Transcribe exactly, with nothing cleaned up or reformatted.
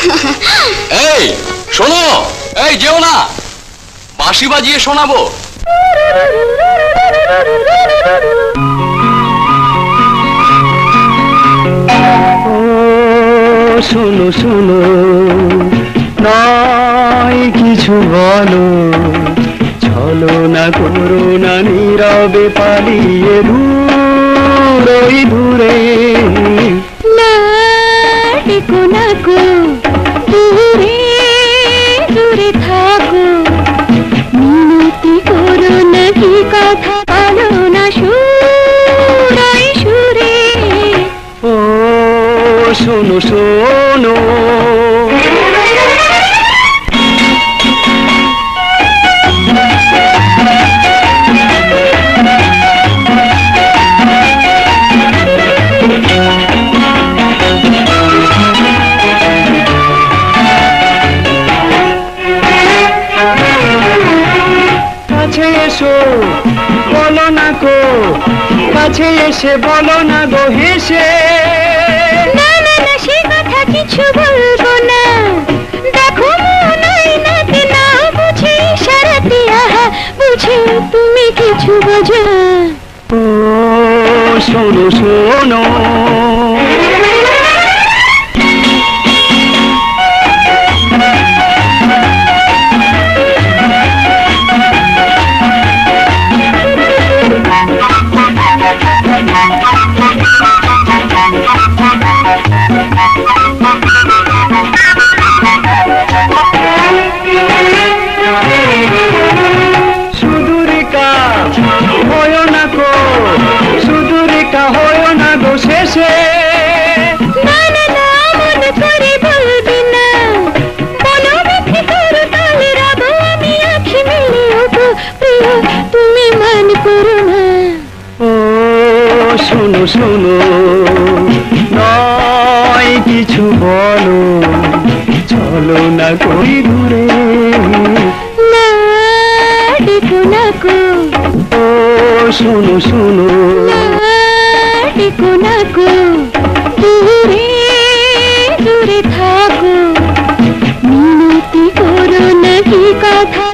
এই শোনো, এই যেও না, বাঁশি বাজিয়ে শোনাবো। শোনো শোনো, নয় কিছু বলো, চলো না করো না নীরবে পালিয়ে দূরে দূরে। না ডেকো না গো, দূরে দূরে থাকো, মিনতি করো না, কি কথা বলো না সুরে সুরে। ও শোনো শোনো, কাছে এসো বলো না গো, কাছে এসে বলো না গো হেসে। না না না, সে কথা কিছু বলবো না, দেখো মনাই নাকি না বুঝে ইশারাতে, আহা বুঝে তুমি কিছু বোঝো। ও শোনো শোনো, সুদূরিকা হয় না গো, সুদূরিকা হয় না গো শেষে। না না না, মন করে বলবি না, বলো মিথ্যে করো তাহলে রব আমি আঁখি মেলে। ওগো প্রিয় তুমি মান করো না। ও শোনো শোনো, নয় কিছু বলো, চলো না কই দূরে। না ডেকো না গো, ও শোনো শোনো, না ডেকো না গো, দূরে দূরে থাকো, মিনতি করো না, কি কথা